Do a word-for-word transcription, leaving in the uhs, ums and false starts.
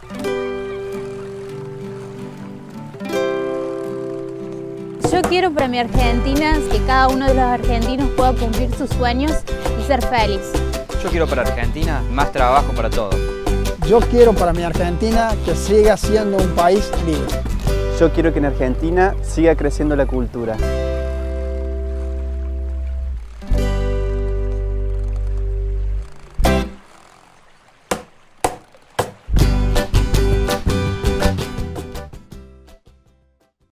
Yo quiero para mi Argentina que cada uno de los argentinos pueda cumplir sus sueños y ser feliz. Yo quiero para Argentina más trabajo para todos. Yo quiero para mi Argentina que siga siendo un país libre. Yo quiero que en Argentina siga creciendo la cultura.